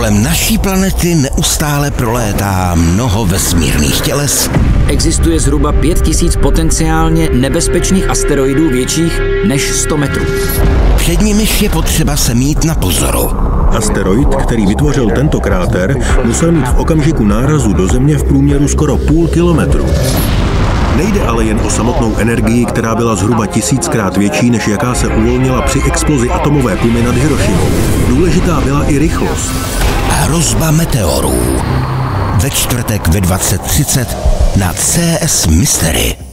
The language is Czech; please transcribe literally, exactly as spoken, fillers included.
Kolem naší planety neustále prolétá mnoho vesmírných těles. Existuje zhruba pět tisíc potenciálně nebezpečných asteroidů větších než sto metrů. Před nimiž je potřeba se mít na pozoru. Asteroid, který vytvořil tento kráter, musel mít v okamžiku nárazu do Země v průměru skoro půl kilometru. Nejde ale jen o samotnou energii, která byla zhruba tisíckrát větší, než jaká se uvolnila při explozi atomové pumy nad Hirošimou. Důležitá byla i rychlost. Hrozba meteorů. Ve čtvrtek ve dvacet třicet na C S Mystery.